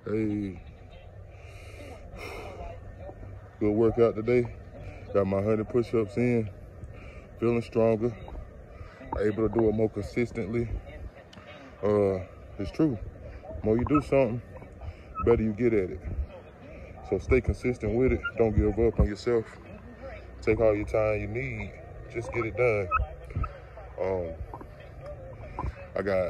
Hey, good workout today. Got my 100 push-ups in. Feeling stronger. Able to do it more consistently. It's true. The more you do something, the better you get at it. So stay consistent with it. Don't give up on yourself. Take all your time you need. Just get it done. I got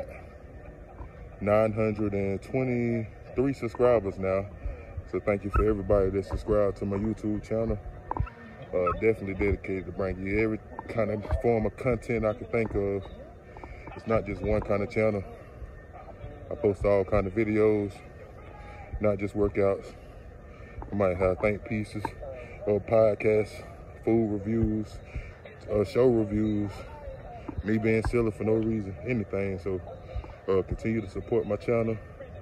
923 subscribers now. So thank you for everybody that subscribed to my YouTube channel. Definitely dedicated to bring you every kind of form of content I can think of. It's not just one kind of channel. I post all kind of videos, not just workouts. I might have think pieces, podcasts, food reviews, show reviews, me being silly for no reason, anything. So continue to support my channel.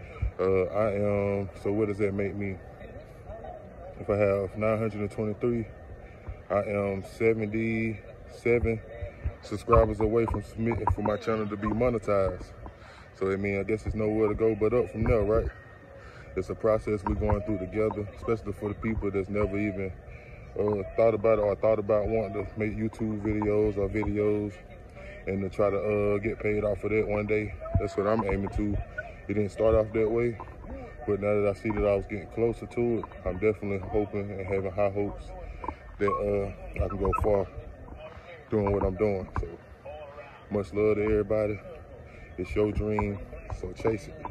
So what does that make me? If I have 923, I am 77 subscribers away from submitting for my channel to be monetized. So I mean, I guess there's nowhere to go but up from there, right? It's a process we're going through together, especially for the people that's never even thought about it or thought about wanting to make YouTube videos or videos and to try to get paid off of that one day. That's what I'm aiming to. It didn't start off that way, but now that I see that I was getting closer to it, I'm definitely hoping and having high hopes that I can go far doing what I'm doing. So much love to everybody. It's your dream, so chase it.